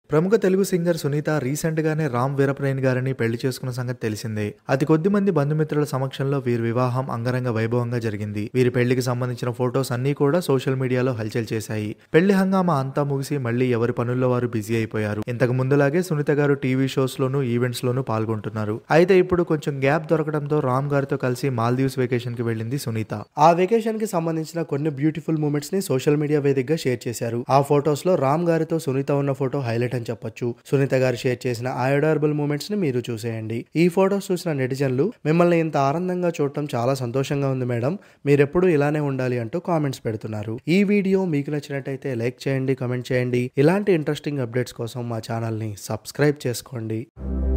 ప్రముఖ Telugu singer Sunitha recent గానే రామ్ వీరప్రయన్ గారిని పెళ్లి చేసుకున్న సంగతి తెలిసిందే. అతి కొద్ది మంది బంధుమిత్రుల సమక్షంలో వీరి వివాహం అంగరంగ వైభవంగా జరిగింది. వీరి పెళ్లికి సంబంధించిన ఫొటోస్ అన్నీ కూడా సోషల్ మీడియాలో హల్చల్ చేశాయి. పెళ్లి హంగామా అంతా ముగిసి మళ్లీ ఎవరి పనుల్లో వారు బిజీ అయిపోయారు. ఇంతకు ముందులాగే సునీత గారు టీవీ షోస్ లోను ఈవెంట్స్ లోను పాల్గొంటున్నారు. అయితే ఇప్పుడు కొంచెం గ్యాప్ దొరకడంతో రామ్ గారితో కలిసి మాల్దీవ్స్ వెకేషన్ కి వెళ్ళింది సునీత. ఆ వెకేషన్ కి సంబంధించిన కొన్ని బ్యూటిఫుల్ మూమెంట్స్ ని సోషల్ మీడియా వేదికగా షేర్ చేశారు. ఆ ఫొటోస్ లో రామ్ గారితో సునీత ఉన్న ఫోటో హైలైట్ అని చెప్పొచ్చు. సునీత గారు షేర్ చేసిన ఆ అడారబుల్ మూమెంట్స్ ని మీరు చూసేయండి. ఈ ఫొటోస్ చూసిన నెటిజన్లు మిమ్మల్ని ఇంత ఆనందంగా చూడటం చాలా సంతోషంగా ఉంది మేడం, మీరెప్పుడు ఇలానే ఉండాలి అంటూ కామెంట్స్ పెడుతున్నారు. ఈ వీడియో మీకు నచ్చినట్టయితే లైక్ చేయండి, కామెంట్ చేయండి. ఇలాంటి ఇంట్రెస్టింగ్ అప్డేట్స్ కోసం మా ఛానల్ ని సబ్స్క్రైబ్ చేసుకోండి.